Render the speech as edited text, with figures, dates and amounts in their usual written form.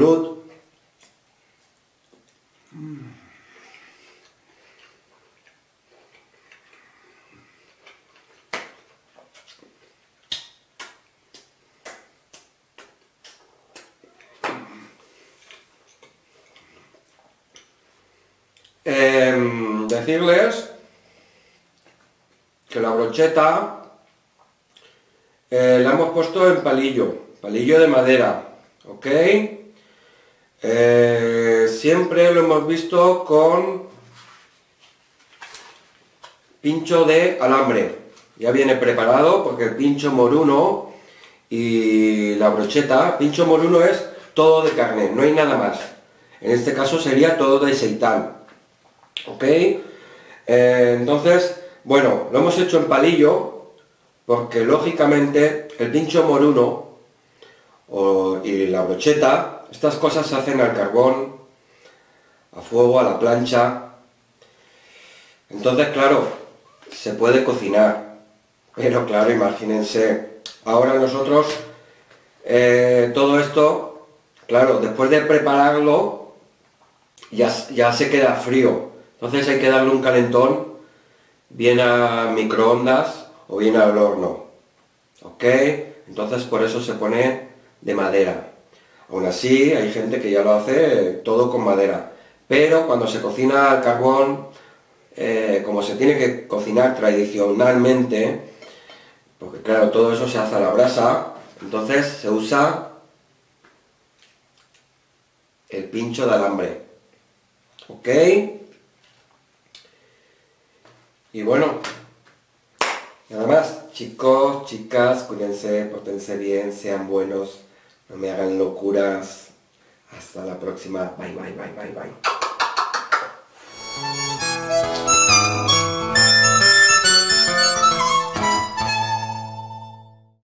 Salud. Decirles que la brocheta la hemos puesto en palillo de madera, ¿ok? Siempre lo hemos visto con pincho de alambre. Ya viene preparado porque el pincho moruno y la brocheta, pincho moruno es todo de carne, no hay nada más. En este caso sería todo de seitán, ¿ok? Entonces, bueno, lo hemos hecho en palillo porque lógicamente el pincho moruno y la brocheta, estas cosas se hacen al carbón, a fuego, a la plancha. Entonces, claro, se puede cocinar, pero claro, imagínense, ahora nosotros todo esto, claro, después de prepararlo ya se queda frío, entonces hay que darle un calentón bien a microondas o bien al horno, ¿ok? Entonces por eso se pone de madera. Aún así hay gente que ya lo hace todo con madera, pero cuando se cocina al carbón, como se tiene que cocinar tradicionalmente, porque claro, todo eso se hace a la brasa, entonces se usa el pincho de alambre, ¿ok? Y bueno, nada más, chicos, chicas, cuídense, pórtense bien, sean buenos, no me hagan locuras. Hasta la próxima, bye, bye, bye, bye, bye.